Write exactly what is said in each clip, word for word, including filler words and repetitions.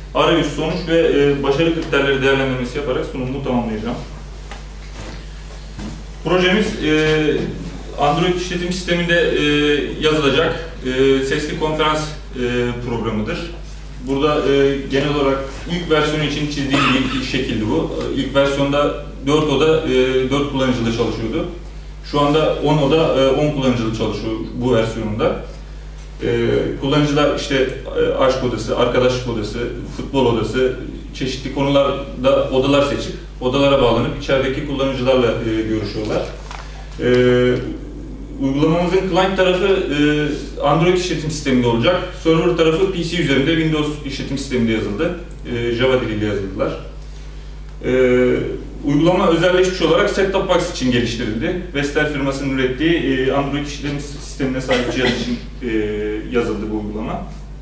arayüz, sonuç ve e, başarı kriterleri değerlendirmesi yaparak sunumumu tamamlayacağım. Projemiz e, Android işletim sisteminde e, yazılacak e, sesli konferans e, programıdır. Burada e, genel olarak ilk versiyonu için çizdiğim bir şekildi bu. İlk versiyonda dört oda e, dört kullanıcılı çalışıyordu. Şu anda on oda e, on kullanıcılı çalışıyor bu versiyonunda. E, kullanıcılar işte e, aşk odası, arkadaşlık odası, futbol odası, çeşitli konularda odalar seçip odalara bağlanıp içerideki kullanıcılarla e, görüşüyorlar. E, Uygulamamızın client tarafı e, Android işletim sisteminde olacak. Server tarafı P C üzerinde Windows işletim sisteminde yazıldı. E, Java diliyle yazıldılar. E, uygulama özelleşmiş olarak set-top box için geliştirildi. Vestel firmasının ürettiği e, Android işletim sistemine sahip cihaz için e, yazıldı bu uygulama.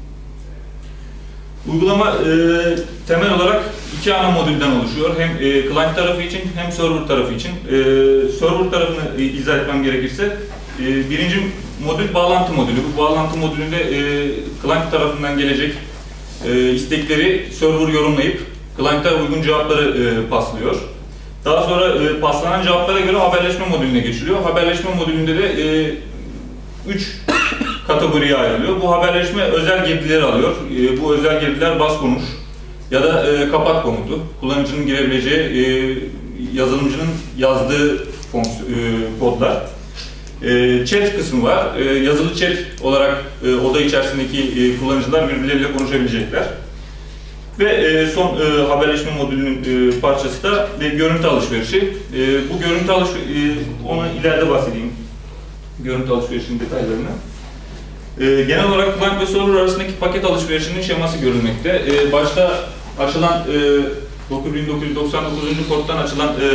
Uygulama e, temel olarak iki ana modülden oluşuyor. Hem e, client tarafı için hem server tarafı için. E, server tarafını e, izah etmem gerekirse, e, birinci modül bağlantı modülü. Bu bağlantı modülünde e, client tarafından gelecek e, istekleri server yorumlayıp client'a uygun cevapları e, paslıyor. Daha sonra e, paslanan cevaplara göre haberleşme modülüne geçiliyor. Haberleşme modülünde de e, üç kategoriye ayrılıyor. Bu haberleşme özel girdileri alıyor. E, bu özel girdiler bas konuş ya da e, kapat komutu. Kullanıcının girebileceği, e, yazılımcının yazdığı fonksiyon, e, kodlar. E, chat kısmı var. E, yazılı chat olarak e, oda içerisindeki e, kullanıcılar birbirleriyle konuşabilecekler. Ve e, son e, haberleşme modülünün e, parçası da e, görüntü alışverişi. E, bu görüntü alışverişi, e, ona ileride bahsedeyim. Görüntü alışverişinin detaylarını. E, genel olarak client ve server arasındaki paket alışverişinin şeması görülmekte. E, başta açılan e, dokuz bin dokuz yüz doksan dokuzuncu porttan açılan e,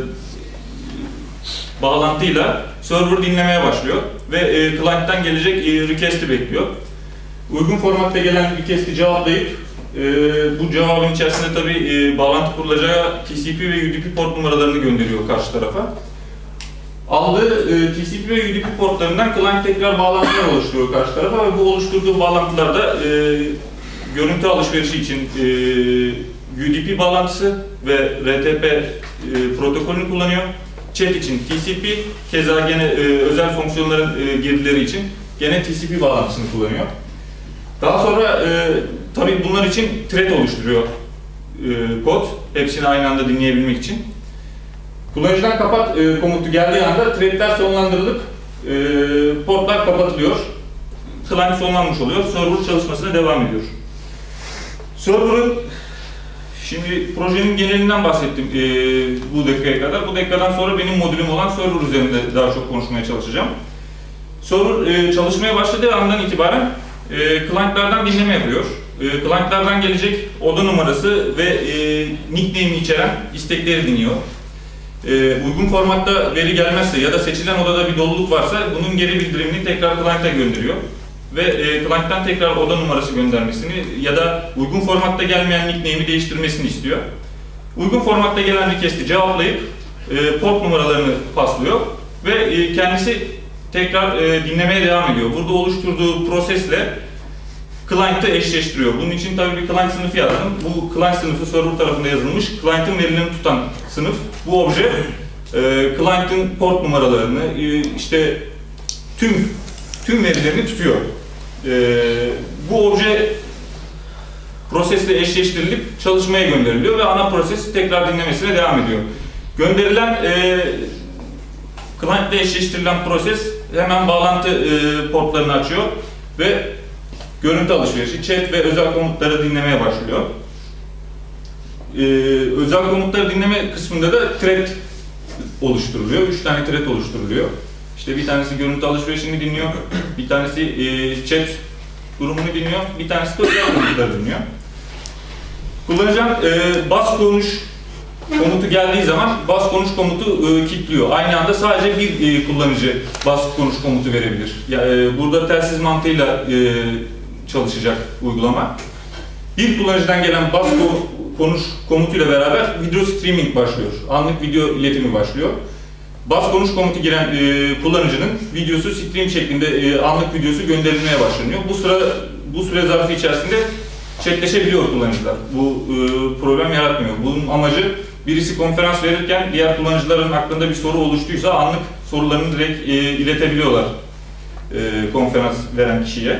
bağlantıyla server dinlemeye başlıyor ve e, client'tan gelecek e, request'i bekliyor. Uygun formatta gelen request'i cevaplayıp e, bu cevabın içerisinde tabii e, bağlantı kurulacağı T C P ve U D P port numaralarını gönderiyor karşı tarafa. Aldığı e, T C P ve U D P portlarından client tekrar bağlantılar oluşturuyor karşı tarafa ve bu oluşturduğu bağlantılarda e, görüntü alışverişi için e, U D P bağlantısı ve R T P e, protokolünü kullanıyor. Chat için T C P, keza gene e, özel fonksiyonların e, girdileri için gene T C P bağlantısını kullanıyor. Daha sonra e, tabii bunlar için thread oluşturuyor e, kod, hepsini aynı anda dinleyebilmek için. Kullanıcıdan kapat e, komutu geldiği anda threadler sonlandırılıp e, portlar kapatılıyor. Client sonlanmış oluyor, server çalışmasına devam ediyor. Server'ın, şimdi projenin genelinden bahsettim e, bu dakikaya kadar. Bu dakikadan sonra benim modülüm olan server üzerinde daha çok konuşmaya çalışacağım. Server e, çalışmaya başladığı andan itibaren e, client'lardan dinleme yapıyor. E, client'lardan gelecek oda numarası ve e, nickname'i içeren istekleri dinliyor. E, uygun formatta veri gelmezse ya da seçilen odada bir doluluk varsa bunun geri bildirimini tekrar client'a gönderiyor. Ve e, client'tan tekrar oda numarası göndermesini ya da uygun formatta gelmeyen nickname'i değiştirmesini istiyor. Uygun formatta gelen request'i cevaplayıp e, port numaralarını paslıyor ve e, kendisi tekrar e, dinlemeye devam ediyor. Burada oluşturduğu prosesle client'ı eşleştiriyor. Bunun için tabii bir client sınıfı yazdım. Bu client sınıfı server tarafında yazılmış. Client'ın verilerini tutan sınıf. Bu obje e, client'ın port numaralarını, e, işte tüm tüm verilerini tutuyor. E, bu obje prosesle eşleştirilip çalışmaya gönderiliyor ve ana proses tekrar dinlemesine devam ediyor. Gönderilen e, client ile eşleştirilen proses hemen bağlantı e, portlarını açıyor ve görüntü alışverişi, chat ve özel komutları dinlemeye başlıyor. Ee, özel komutları dinleme kısmında da thread oluşturuluyor. Üç tane thread oluşturuluyor. İşte bir tanesi görüntü alışverişini dinliyor, bir tanesi e, chat durumunu dinliyor, bir tanesi de özel komutları dinliyor. Kullanacağım e, bas konuş komutu geldiği zaman bas konuş komutu e, kilitliyor. Aynı anda sadece bir e, kullanıcı bas konuş komutu verebilir. Ya, e, burada telsiz mantığıyla e, çalışacak uygulama. Bir kullanıcıdan gelen bas konuş komutuyla beraber video streaming başlıyor. Anlık video iletimi başlıyor. Bas konuş komutu giren e, kullanıcının videosu stream şeklinde e, anlık videosu gönderilmeye başlanıyor. Bu sıra bu süre zarfı içerisinde chatleşebiliyor kullanıcılar. Bu e, problem yaratmıyor. Bunun amacı birisi konferans verirken diğer kullanıcıların aklında bir soru oluştuysa anlık sorularını direkt e, iletebiliyorlar e, konferans veren kişiye.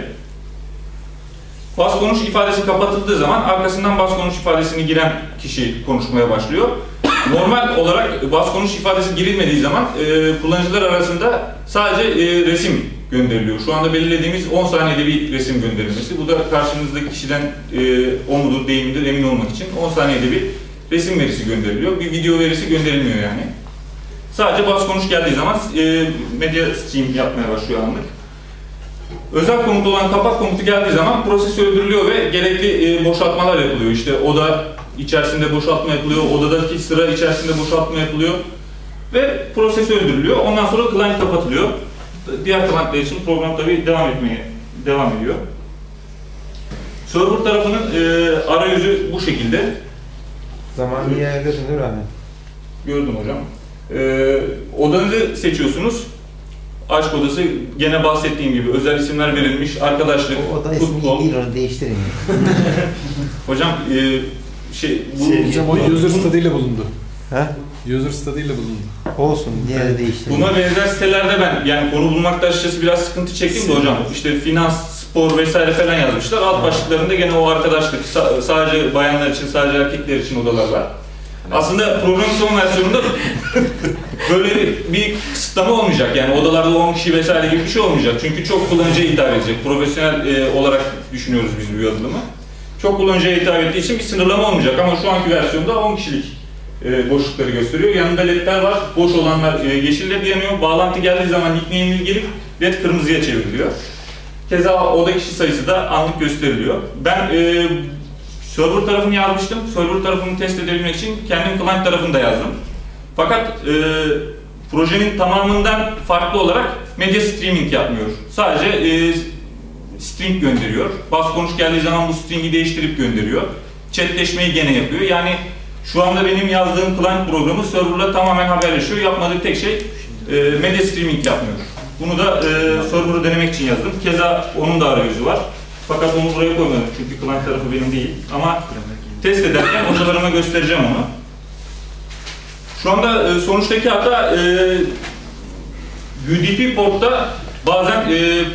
Bas konuş ifadesi kapatıldığı zaman arkasından bas konuş ifadesini giren kişi konuşmaya başlıyor. Normal olarak bas konuş ifadesi girilmediği zaman e, kullanıcılar arasında sadece e, resim gönderiliyor. Şu anda belirlediğimiz on saniyede bir resim gönderilmesi. Bu da karşınızdaki kişiden e, o mudur değil midir emin olmak için on saniyede bir resim verisi gönderiliyor. Bir video verisi gönderilmiyor yani. Sadece bas konuş geldiği zaman e, medya stream yapmaya başlıyor anlık. Özel komut olan kapat komutu geldiği zaman proses öldürülüyor ve gerekli e, boşaltmalar yapılıyor. İşte oda içerisinde boşaltma yapılıyor, odadaki sıra içerisinde boşaltma yapılıyor ve proses öldürülüyor. Ondan sonra client kapatılıyor. Diğer clientler için program tabii devam etmeye devam ediyor. Server tarafının e, arayüzü bu şekilde. Zamanı yerde dönür hani. Gördüm hocam. E, odanızı seçiyorsunuz. Aşk odası gene bahsettiğim gibi özel isimler verilmiş, arkadaşlık, o oda futbol. ismi değil, onu değiştirin. Hocam e, şey bu şey, hocam o user study ile bulundu. Ha? User study ile bulundu. Olsun, diğeri evet. Değiştirin. Buna benzer sitelerde ben yani konu bulmakta açıkçası biraz sıkıntı çektim de hocam. İşte finans, spor vesaire falan yazmışlar. Alt başlıklarında gene o arkadaşlık sadece bayanlar için, sadece erkekler için odalar var. Aslında programın son versiyonunda böyle bir kısıtlama olmayacak. Yani odalarda on kişi vesaire gibi bir şey olmayacak. Çünkü çok kullanıcıya hitap edecek. Profesyonel e, olarak düşünüyoruz biz bu yazılımı. Çok kullanıcıya hitap ettiği için bir sınırlama olmayacak. Ama şu anki versiyonda on kişilik e, boşlukları gösteriyor. Yanında ledler var. Boş olanlar e, yeşil led yanıyor. Bağlantı geldiği zaman nickname'li gelip led kırmızıya çevriliyor. Keza oda kişi sayısı da anlık gösteriliyor. Ben e, server tarafını yazmıştım. Server tarafını test edebilmek için kendim client tarafını da yazdım. Fakat e, projenin tamamından farklı olarak medya streaming yapmıyor. Sadece e, string gönderiyor. Bas konuş geldiği zaman bu stringi değiştirip gönderiyor. Chatleşmeyi gene yapıyor. Yani şu anda benim yazdığım client programı serverla tamamen haberleşiyor. Yapmadığı tek şey e, medya streaming yapmıyor. Bunu da e, server'ı denemek için yazdım. Keza onun da arayüzü var. Fakat onu buraya koymadım çünkü client tarafı benim değil. Ama test ederken hocalarıma göstereceğim onu. Şu anda e, sonuçtaki hata e, U D P portta bazen e,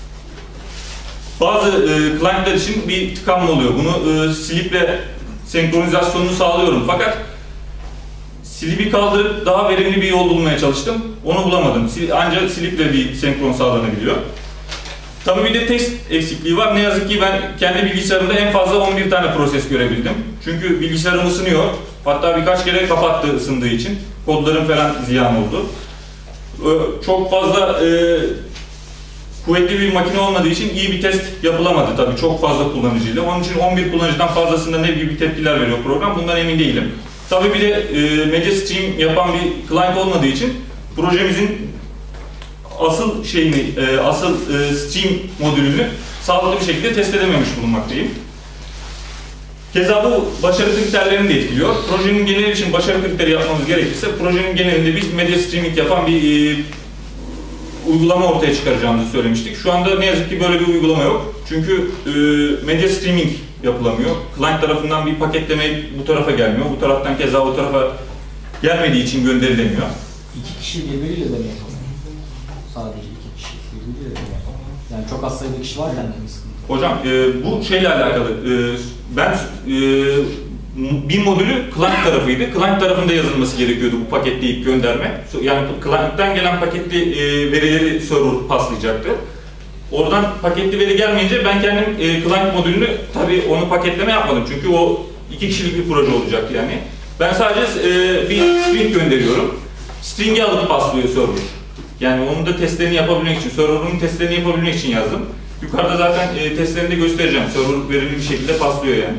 bazı e, clientler için bir tıkanma oluyor. Bunu e, Slip'le senkronizasyonunu sağlıyorum. Fakat Slip'i kaldırıp daha verimli bir yol bulmaya çalıştım. Onu bulamadım. Ancak Slip'le bir senkron sağlanabiliyor. Tabii bir de test eksikliği var. Ne yazık ki ben kendi bilgisayarımda en fazla on bir tane proses görebildim. Çünkü bilgisayarım ısınıyor. Hatta birkaç kere kapattı ısındığı için. Kodlarım falan ziyan oldu. Çok fazla e, kuvvetli bir makine olmadığı için iyi bir test yapılamadı tabii. Çok fazla kullanıcıyla. Onun için on bir kullanıcıdan fazlasında ne gibi tepkiler veriyor program bundan emin değilim. Tabii bir de e, media stream yapan bir client olmadığı için projemizin asıl şeyini, e, asıl e, stream modülünü sağlıklı bir şekilde test edememiş bulunmaktayım. Keza bu başarı kriterlerini de etkiliyor. Projenin geneli için başarı kriteri yapmamız gerekirse projenin genelinde biz media streaming yapan bir e, uygulama ortaya çıkaracağımızı söylemiştik. Şu anda ne yazık ki böyle bir uygulama yok. Çünkü e, media streaming yapılamıyor. Client tarafından bir paketleme bu tarafa gelmiyor. Bu taraftan keza o tarafa gelmediği için gönderilemiyor. İki kişi birbiriyle de mi yapalım? Sadece iki kişi birbiriyle de mi yapalım? Yani çok az sayıda kişi varken de mi sıkıntı? Hocam e, bu şeyle alakalı. E, ben e, bir modülü client tarafıydı. Client tarafında yazılması gerekiyordu bu paketleyip gönderme. Yani client'ten gelen paketli e, verileri server paslayacaktı. Oradan paketli veri gelmeyince ben kendim e, client modülünü tabii onu paketleme yapmadım. Çünkü o iki kişilik bir proje olacak yani. Ben sadece e, bir string gönderiyorum. String'i alıp paslıyor server. Yani onun da testlerini yapabilmek için, server'ın testlerini yapabilmek için yazdım. Yukarıda zaten e, testlerini de göstereceğim. Server verimli bir şekilde paslıyor yani.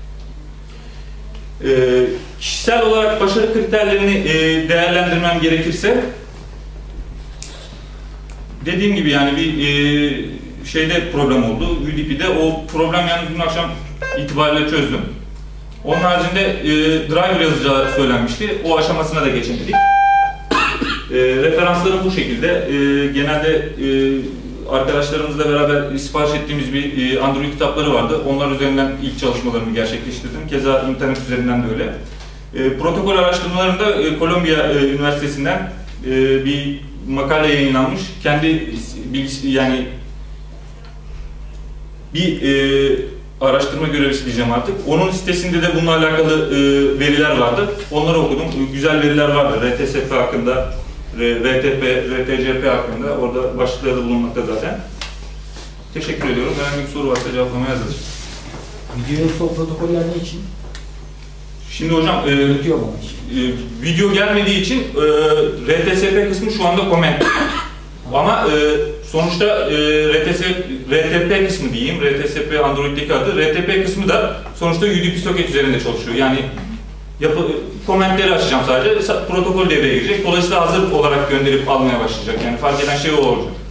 E, kişisel olarak başarı kriterlerini e, değerlendirmem gerekirse dediğim gibi yani bir e, şeyde problem oldu. U D P'de o problem yalnız dün akşam itibariyle çözdüm. Onun haricinde e, driver yazacağı söylenmişti. O aşamasına da geçemedik. E, referanslarım bu şekilde. E, genelde e, arkadaşlarımızla beraber sipariş ettiğimiz bir e, Android kitapları vardı. Onlar üzerinden ilk çalışmalarımı gerçekleştirdim. Keza internet üzerinden de öyle. E, protokol araştırmalarında e, Kolombiya e, Üniversitesi'nden e, bir makale yayınlanmış. Kendi bilgisi, yani bir e, araştırma görevlisi diyeceğim artık. Onun sitesinde de bununla alakalı e, veriler vardı. Onları okudum. Güzel veriler vardı. R T S P hakkında, R T P, R T C P hakkında. Orada başlıkları da bulunmakta zaten. Teşekkür ediyorum. Herhangi bir soru varsa cevaplamaya hazırız. Video yoksa o protokoller ne için? Şimdi hocam, e, Video mu için? e, video gelmediği için e, R T S P kısmı şu anda comment. Ama e, sonuçta e, R T S, R T P kısmı diyeyim, R T S P Android'deki adı, R T P kısmı da sonuçta U D P socket üzerinde çalışıyor. Yani yapı, komentleri açacağım sadece, protokol devreye girecek. Dolayısıyla hazır olarak gönderip almaya başlayacak. Yani fark eden şey o olacak.